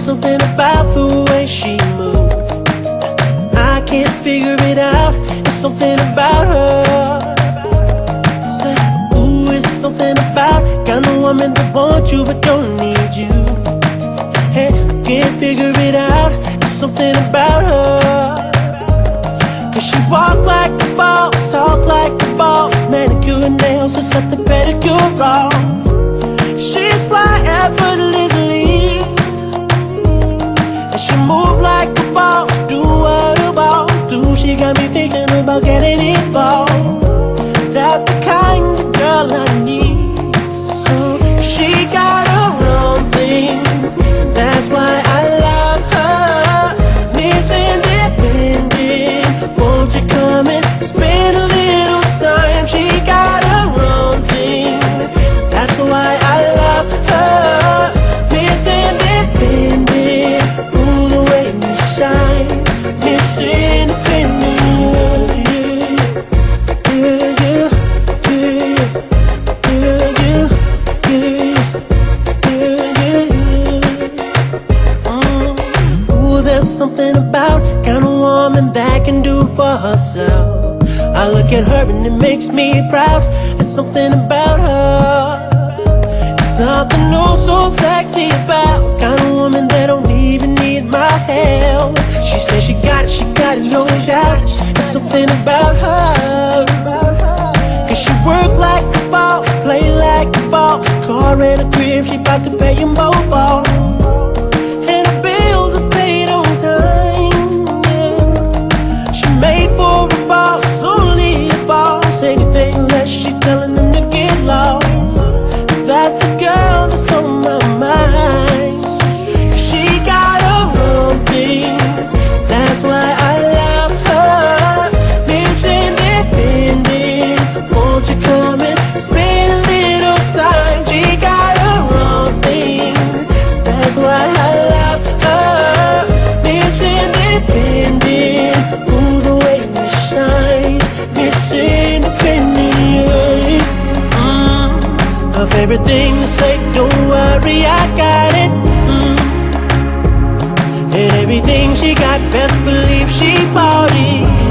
something about the way she moves. I can't figure it out. It's something about her. Say, ooh, it's something about kind of woman that wants you but don't need you. Hey, I can't figure it out. It's something about her. Cause she walk like a boss, talk like a boss, manicure and nails, just set the pedicure off. She's fly effortlessly, and she move like a boss, do what a boss do. She got me thinking about getting involved. That's the kind of girl I need. She got her own thing, that's why I love her. Miss Independent, won't you come and spend a little time? She got her own thing, that's why I love her. Miss Independent, ooh, the way you shine. Miss Independent, yeah, yeah, yeah, yeah, yeah, yeah, yeah. Ooh, there's something about kind of woman that can do for herself. I look at her and it makes me proud. There's something about her. Something oh so sexy about kind of woman that don't even need my help. She says she got it, no doubt. There's something about her. Cause she work like a boss, play like a boss. Car and a crib, she bout to pay them both off. And her bills are paid on time, yeah. She made for a boss, only a boss. Anything less, she telling them to get lost. That's the girl that's on my mind. She got her own thing, that's why I love her. Miss Independent, won't you come and spend a little time? She got her own thing, that's why I love her. Miss Independent, ooh, the way you shine. Miss Independent, her favorite thing to say, don't worry, I got it. And everything she got, best believe she bought it.